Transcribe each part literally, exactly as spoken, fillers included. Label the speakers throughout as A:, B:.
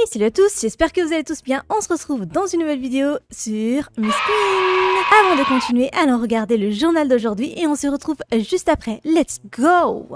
A: Et salut à tous, j'espère que vous allez tous bien. On se retrouve dans une nouvelle vidéo sur Miss Queen. Avant de continuer, allons regarder le journal d'aujourd'hui et on se retrouve juste après. Let's go!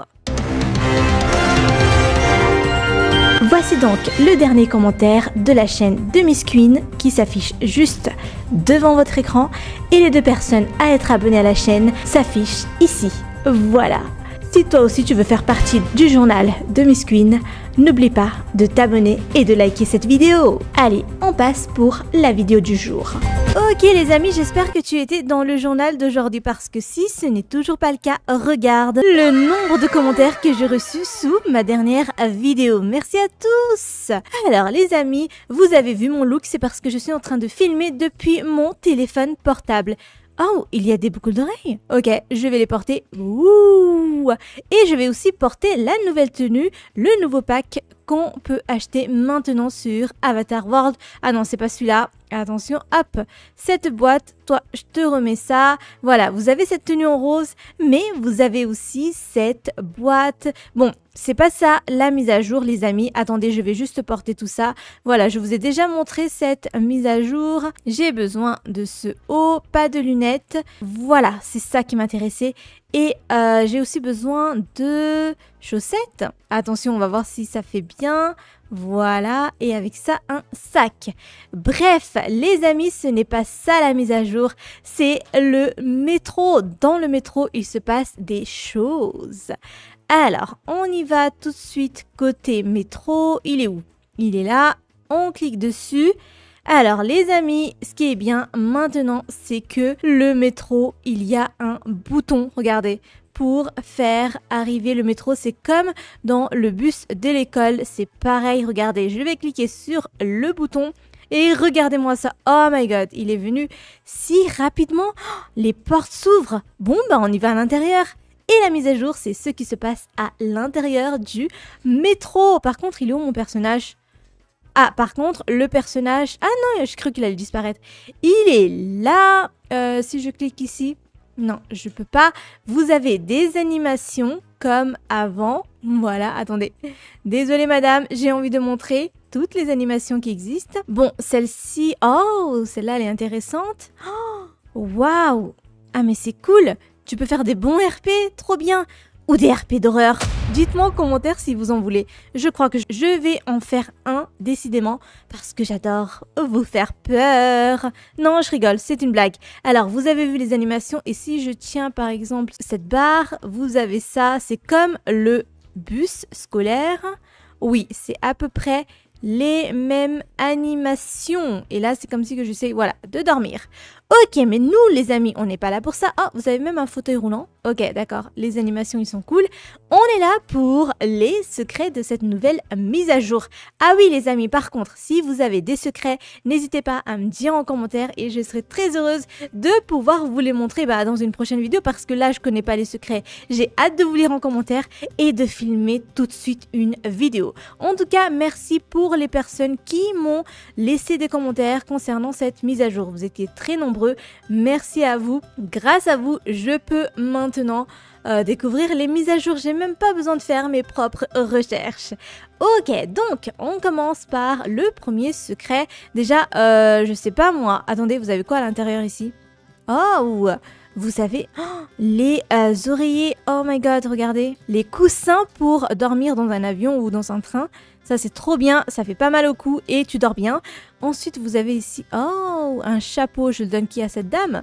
A: Voici donc le dernier commentaire de la chaîne de Miss Queen qui s'affiche juste devant votre écran et les deux personnes à être abonnées à la chaîne s'affichent ici. Voilà. Si toi aussi tu veux faire partie du journal de Miss Queen, n'oublie pas de t'abonner et de liker cette vidéo. Allez, on passe pour la vidéo du jour. Ok les amis, j'espère que tu étais dans le journal d'aujourd'hui parce que si ce n'est toujours pas le cas, regarde le nombre de commentaires que j'ai reçus sous ma dernière vidéo. Merci à tous. Alors les amis, vous avez vu mon look, c'est parce que je suis en train de filmer depuis mon téléphone portable. Oh, il y a des boucles d'oreilles. Ok, je vais les porter. Ouh. Et je vais aussi porter la nouvelle tenue, le nouveau pack qu'on peut acheter maintenant sur Avatar World. Ah non, c'est pas celui-là. Attention, hop, cette boîte, toi, je te remets ça. Voilà, vous avez cette tenue en rose, mais vous avez aussi cette boîte. Bon, c'est pas ça la mise à jour, les amis. Attendez, je vais juste porter tout ça. Voilà, je vous ai déjà montré cette mise à jour. J'ai besoin de ce haut, pas de lunettes. Voilà, c'est ça qui m'intéressait. Et euh, j'ai aussi besoin de chaussettes. Attention, on va voir si ça fait bien. Voilà, et avec ça, un sac. Bref, les amis, ce n'est pas ça la mise à jour, c'est le métro. Dans le métro, il se passe des choses. Alors, on y va tout de suite côté métro. Il est où? Il est là. On clique dessus. Alors, les amis, ce qui est bien maintenant, c'est que le métro, il y a un bouton, regardez, pour faire arriver le métro. C'est comme dans le bus de l'école, c'est pareil. Regardez, je vais cliquer sur le bouton et regardez-moi ça. Oh my god, il est venu si rapidement. Oh, les portes s'ouvrent. Bon, bah on y va à l'intérieur. Et la mise à jour, c'est ce qui se passe à l'intérieur du métro. Par contre, il est où mon personnage? Ah, par contre, le personnage... Ah non, je cru qu'il allait disparaître. Il est là. Euh, si je clique ici... Non, je peux pas. Vous avez des animations comme avant. Voilà, attendez. Désolée madame, j'ai envie de montrer toutes les animations qui existent. Bon, celle-ci... Oh, celle-là, elle est intéressante. Waouh! Wow. Ah, mais c'est cool. Tu peux faire des bons R P, trop bien. Ou des R P d'horreur. Dites-moi en commentaire si vous en voulez. Je crois que je vais en faire un, décidément, parce que j'adore vous faire peur. Non, je rigole, c'est une blague. Alors, vous avez vu les animations, et si je tiens par exemple cette barre, vous avez ça, c'est comme le bus scolaire. Oui, c'est à peu près les mêmes animations. Et là, c'est comme si que j'essaie, voilà, de dormir. Ok, mais nous, les amis, on n'est pas là pour ça. Oh, vous avez même un fauteuil roulant. Ok, d'accord. Les animations, ils sont cool. On est là pour les secrets de cette nouvelle mise à jour. Ah oui, les amis, par contre, si vous avez des secrets, n'hésitez pas à me dire en commentaire et je serai très heureuse de pouvoir vous les montrer bah, dans une prochaine vidéo parce que là, je connais pas les secrets. J'ai hâte de vous lire en commentaire et de filmer tout de suite une vidéo. En tout cas, merci pour les personnes qui m'ont laissé des commentaires concernant cette mise à jour. Vous étiez très nombreux. Merci à vous. Grâce à vous, je peux maintenant euh, découvrir les mises à jour. J'ai même pas besoin de faire mes propres recherches. Ok, donc on commence par le premier secret. Déjà, euh, je sais pas moi. Attendez, vous avez quoi à l'intérieur ici? Oh, vous savez, oh, les euh, oreillers. Oh my god, regardez. Les coussins pour dormir dans un avion ou dans un train. Ça, c'est trop bien. Ça fait pas mal au cou et tu dors bien. Ensuite, vous avez ici... Oh, un chapeau. Je le donne qui à cette dame?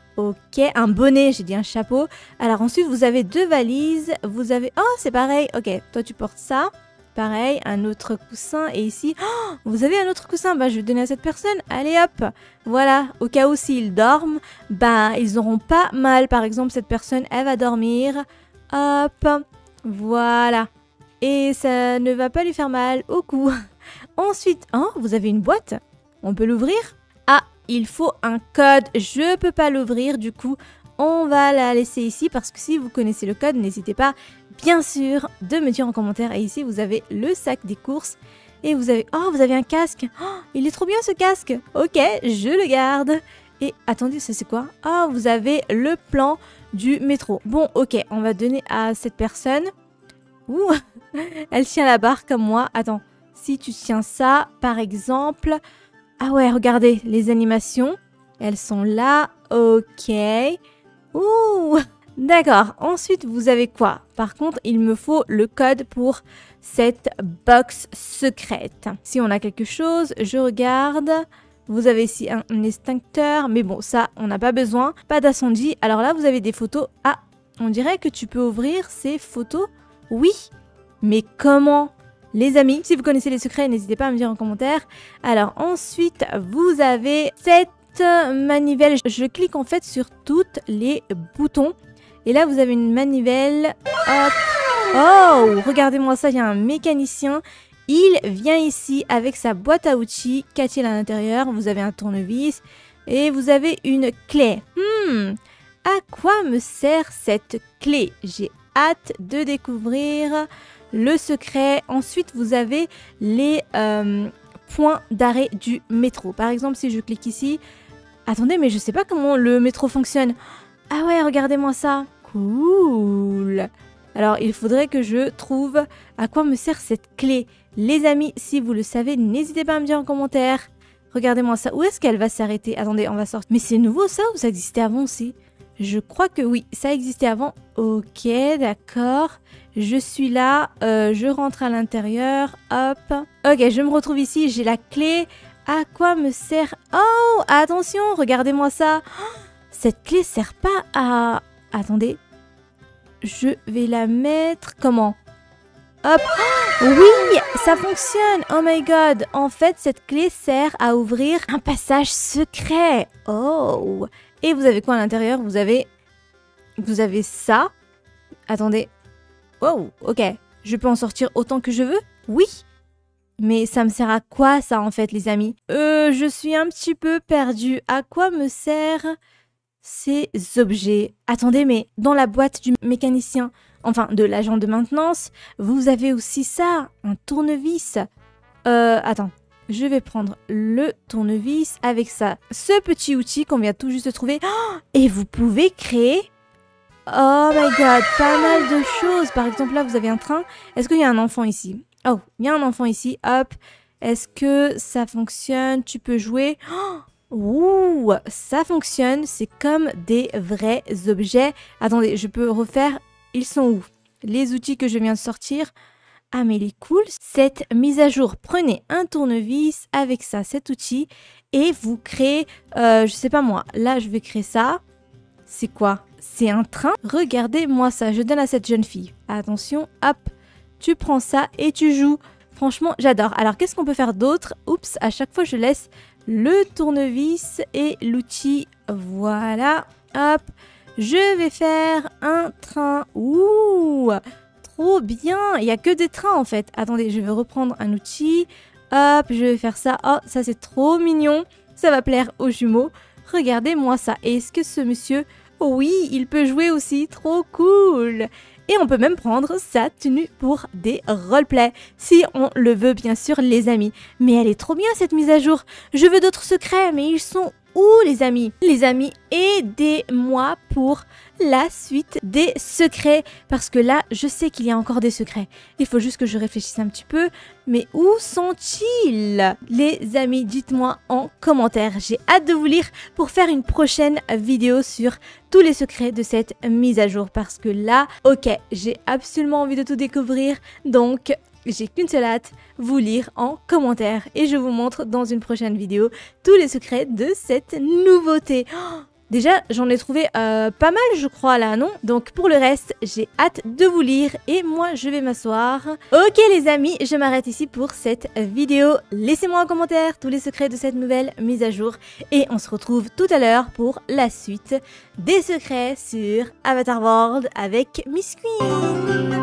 A: Ok, un bonnet. J'ai dit un chapeau. Alors ensuite, vous avez deux valises. Vous avez... Oh, c'est pareil. Ok, toi, tu portes ça. Pareil, un autre coussin. Et ici... Oh, vous avez un autre coussin. Bah, je vais le donner à cette personne. Allez, hop. Voilà. Au cas où s'ils dorment, bah, ils n'auront pas mal. Par exemple, cette personne, elle va dormir. Hop. Voilà. Et ça ne va pas lui faire mal au cou. Ensuite, oh, vous avez une boîte. On peut l'ouvrir? Ah, il faut un code. Je peux pas l'ouvrir. Du coup, on va la laisser ici. Parce que si vous connaissez le code, n'hésitez pas, bien sûr, de me dire en commentaire. Et ici, vous avez le sac des courses. Et vous avez... Oh, vous avez un casque. Oh, il est trop bien ce casque. Ok, je le garde. Et attendez, ça c'est quoi? Ah, oh, vous avez le plan du métro. Bon, ok, on va donner à cette personne. Ouh, elle tient la barre comme moi. Attends, Si tu tiens ça, par exemple... Ah ouais, regardez, les animations, elles sont là. Ok. Ouh, d'accord. Ensuite, vous avez quoi? Par contre, il me faut le code pour cette box secrète. Si on a quelque chose, je regarde. Vous avez ici un, un extincteur, mais bon, ça, on n'a pas besoin. Pas d'incendie. Alors là, vous avez des photos. Ah, on dirait que tu peux ouvrir ces photos. Oui, mais comment? Les amis, si vous connaissez les secrets, n'hésitez pas à me dire en commentaire. Alors ensuite, vous avez cette manivelle. Je clique en fait sur tous les boutons. Et là, vous avez une manivelle. Hop. Oh, regardez-moi ça, il y a un mécanicien. Il vient ici avec sa boîte à outils. Qu'a-t-il à l'intérieur? Vous avez un tournevis et vous avez une clé. Hmm, à quoi me sert cette clé? J'ai hâte de découvrir le secret. Ensuite, vous avez les euh, points d'arrêt du métro. Par exemple, si je clique ici... Attendez, mais je sais pas comment le métro fonctionne. Ah ouais, regardez-moi ça. Cool. Alors, il faudrait que je trouve à quoi me sert cette clé. Les amis, si vous le savez, n'hésitez pas à me dire en commentaire. Regardez-moi ça. Où est-ce qu'elle va s'arrêter? Attendez, on va sortir. Mais c'est nouveau ça ou ça existait avant aussi? Je crois que oui, ça existait avant. Ok, d'accord. Je suis là, euh, je rentre à l'intérieur, hop. Ok, je me retrouve ici, j'ai la clé. À quoi me sert... Oh, attention, regardez-moi ça. Oh, cette clé sert pas à... Attendez, je vais la mettre... Comment? Hop. Oh, oui, ça fonctionne. Oh my god. En fait, cette clé sert à ouvrir un passage secret. Oh. Et vous avez quoi à l'intérieur? Vous avez... Vous avez ça. Attendez. Wow, ok. Je peux en sortir autant que je veux? Oui. Mais ça me sert à quoi ça en fait les amis? Euh, je suis un petit peu perdue. À quoi me servent ces objets? Attendez, mais dans la boîte du mécanicien, enfin de l'agent de maintenance, vous avez aussi ça, un tournevis. Euh, attends. Je vais prendre le tournevis avec ça. Ce petit outil qu'on vient tout juste de trouver. Oh, et vous pouvez créer... Oh my god, pas mal de choses. Par exemple, là, vous avez un train. Est-ce qu'il y a un enfant ici? Oh, il y a un enfant ici. Hop. Est-ce que ça fonctionne? Tu peux jouer. Oh, ouh, ça fonctionne. C'est comme des vrais objets. Attendez, je peux refaire. Ils sont où? Les outils que je viens de sortir. Ah, mais il est cool. Cette mise à jour. Prenez un tournevis avec ça, cet outil. Et vous créez, euh, je sais pas moi. Là, je vais créer ça. C'est quoi? C'est un train. Regardez-moi ça. Je donne à cette jeune fille. Attention, hop. Tu prends ça et tu joues. Franchement, j'adore. Alors, qu'est-ce qu'on peut faire d'autre? Oups, à chaque fois, je laisse le tournevis et l'outil. Voilà. Hop. Je vais faire un train. Ouh, trop bien. Il n'y a que des trains, en fait. Attendez, je vais reprendre un outil. Hop, je vais faire ça. Oh, ça, c'est trop mignon. Ça va plaire aux jumeaux. Regardez-moi ça. Et est-ce que ce monsieur... Oui, il peut jouer aussi, trop cool. Et on peut même prendre sa tenue pour des roleplays, si on le veut bien sûr les amis. Mais elle est trop bien cette mise à jour. Je veux d'autres secrets, mais ils sont où les amis? Les amis, aidez-moi pour la suite des secrets. Parce que là, je sais qu'il y a encore des secrets. Il faut juste que je réfléchisse un petit peu. Mais où sont-ils? Les amis, dites-moi en commentaire. J'ai hâte de vous lire pour faire une prochaine vidéo sur tous les secrets de cette mise à jour. Parce que là, ok, j'ai absolument envie de tout découvrir. Donc... j'ai qu'une seule hâte, vous lire en commentaire. Et je vous montre dans une prochaine vidéo tous les secrets de cette nouveauté. Oh, déjà, j'en ai trouvé euh, pas mal, je crois, là, non? Donc, pour le reste, j'ai hâte de vous lire. Et moi, je vais m'asseoir. Ok, les amis, je m'arrête ici pour cette vidéo. Laissez-moi en commentaire tous les secrets de cette nouvelle mise à jour. Et on se retrouve tout à l'heure pour la suite des secrets sur Avatar World avec Miss Queen.